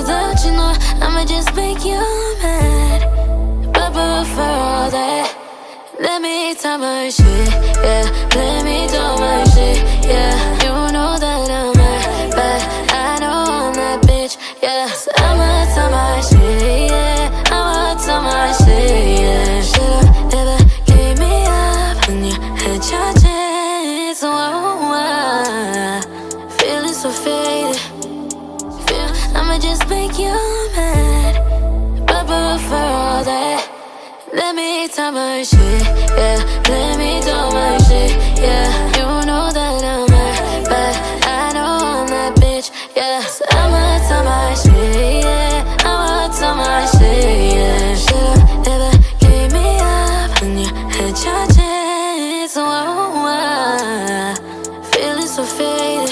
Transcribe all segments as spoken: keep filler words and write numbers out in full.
without you, no, I'ma just make you mad. But before all that, let me talk my shit, yeah. Let me do my shit, yeah. You know that I'm mad, but I know I'm that bitch, yeah. So I'ma talk my shit, yeah. I'ma talk my shit, yeah. Should've never gave me up when you had your chance. Whoa, whoa. Feeling so faded, feel I'ma just make you mad. But before all that, let me talk my shit, yeah. Let me do my shit, yeah. You know that I'm mad, but I know I'm that bitch, yeah. So I'ma talk my shit, yeah. I'ma talk my shit, yeah. Should've never gave me up when you had your chance. Whoa, whoa. Feeling so faded,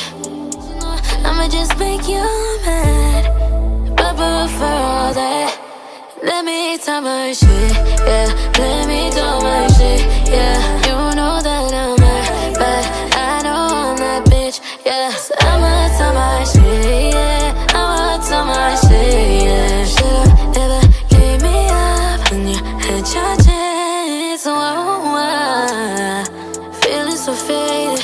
I'ma just make you mad. But before all that, let me talk my shit, yeah. Let me do my shit, yeah. You know that I'm mad, but I know I'm that bitch, yeah. So I'ma talk my shit, yeah. I'ma talk my shit, yeah. Should've never gave me up when you had your chance. Whoa, whoa. Feeling so faded,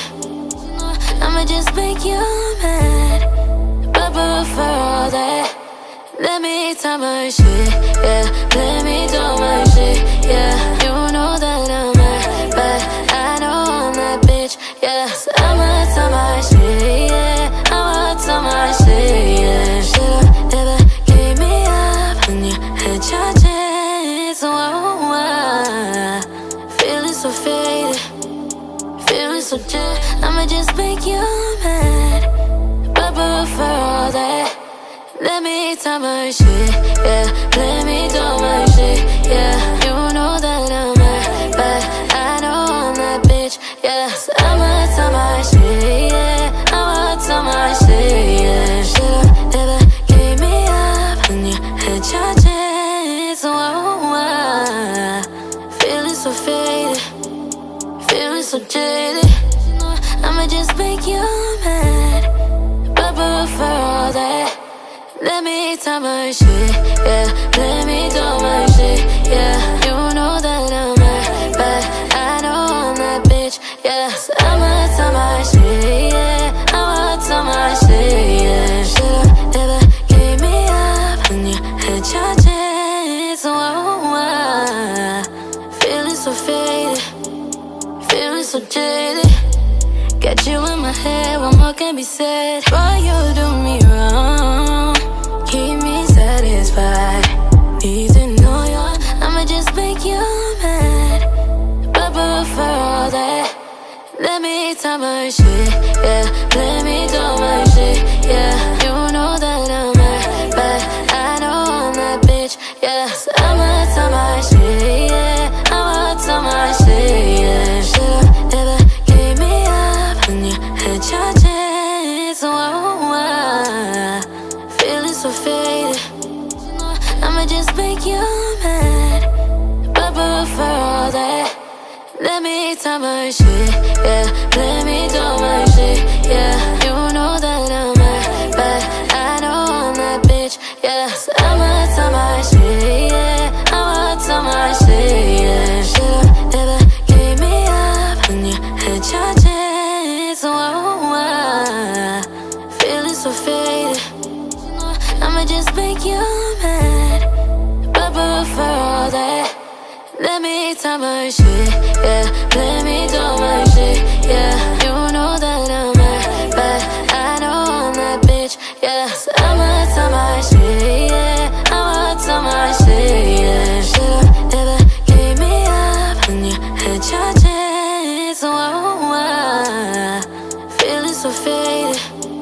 I'ma just make you mad. But before all that, let me talk my shit, yeah. Let me do my shit, yeah. You know that I'm mad, but I know I'm that bitch, yeah. So I'ma talk my shit, yeah. I'ma talk my shit, yeah. Should've never gave me up when you had your chance. Whoa, whoa. Feeling so faded, feeling so jet. I'ma just make you mad. But before all that, let me talk my shit, yeah. Let me do my shit, yeah. You know that I'm mad, but I know I'm that bitch, yeah. So I'ma talk my shit, yeah. I'ma talk my shit, yeah. Should've never gave me up when you had your chance. Whoa, whoa. Feeling so faded, feeling so jaded. I'ma just make you mad. But before all that, let me talk my shit, yeah. Let me do my shit, yeah. You know that I'm mad, but I know I'm that bitch, yeah. So I'ma talk my shit, yeah. I'ma talk my shit, yeah. Should've never gave me up when you had your chance. Whoa, whoa. Feeling so faded, feeling so jaded. Got you in my head, what more can be said? Why you do me wrong? Keep me satisfied. Need to know you, I'ma just make you mad. But before all that, let me talk my shit, yeah. Let me do my shit, yeah. You know that I'm mad, but I know I'm that bitch, yeah. So I'ma talk my shit, yeah. I'ma talk my shit, yeah. Should've never gave me up when you had your chance. Whoa, whoa. Feeling so faded, I'ma just make you mad. But before all that, let me talk my shit, yeah. Let me do my shit, yeah. You know that I'm mad, but I know I'm that bitch, yeah. So I'ma talk my shit, yeah. I'ma talk my shit, yeah. Should've never gave me up when you had your chance. Whoa, whoa. Feeling so faded, I'ma just make you mad. But before all that, let me talk my shit, yeah. Let me do my shit, yeah. You know that I'm mad, but I know I'm that bitch, yeah. So I'ma talk my shit, yeah. I'ma talk my shit, yeah. Should've never gave me up when you had your chance. Whoa, whoa. Feeling so faded,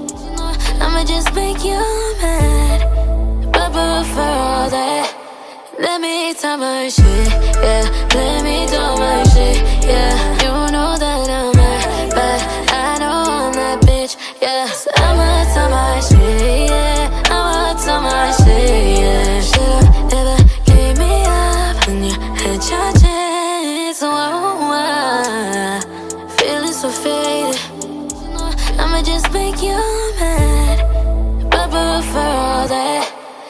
I'ma just make you mad. But before all that, let me talk my shit, yeah. Let me do my shit, yeah. You know that I'm mad, but I know I'm that bitch, yeah. So I'ma talk my shit, yeah. I'ma talk my shit, yeah. Should've never gave me up when you had your chance. Whoa, whoa. Feeling so faded, I'ma just make you mad. But before all that,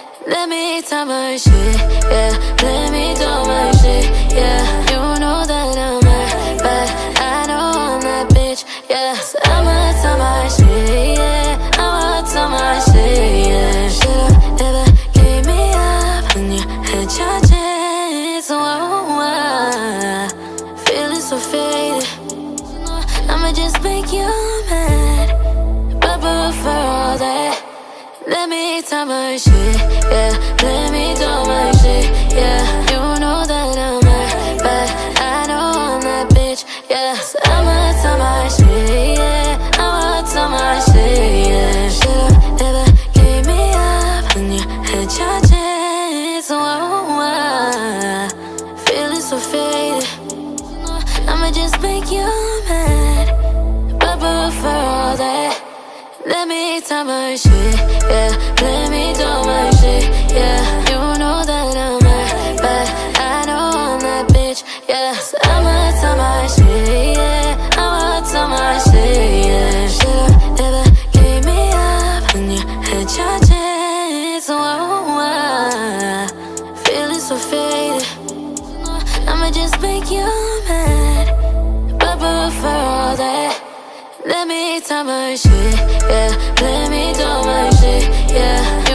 let me talk my shit, yeah. Let me do my shit, yeah. You know that I'm mad, but I know I'm that bitch, yeah. So I'ma talk my shit, yeah. I'ma talk my shit, yeah. Should've never gave me up when you had your chance. Oh, oh, oh. Feeling so faded. I'ma just make you mad, but before all that, let me talk my shit, yeah. Let me do my shit, yeah. You know that I'm mad, but I know I'm that bitch, yeah. So I'ma talk my shit, yeah. I'ma talk my shit, yeah. Should've never gave me up when you had your chance. Oh, oh, oh. Feeling so faded. I'ma just make you mad, but before all that, let me talk my shit, yeah. Let me do my shit, yeah. You know that I'm mad, but I know I'm that bitch, yeah. So I'ma talk my shit, yeah. I'ma talk my shit, yeah. Should've never gave me up when you had your chance. Oh, oh, oh. Feeling so faded. I'ma just make you mad, but before all that, let me talk my shit, yeah. Let me do my shit, yeah.